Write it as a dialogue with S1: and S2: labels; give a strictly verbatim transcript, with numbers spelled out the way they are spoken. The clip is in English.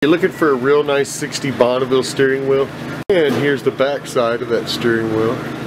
S1: You're looking for a real nice sixty Bonneville steering wheel, and here's the back side of that steering wheel.